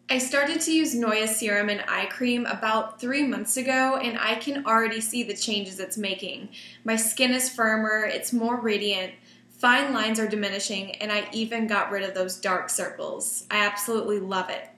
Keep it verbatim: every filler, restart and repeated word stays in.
I started to use Noya Serum and Eye Cream about three months ago, and I can already see the changes it's making. My skin is firmer, it's more radiant, fine lines are diminishing, and I even got rid of those dark circles. I absolutely love it.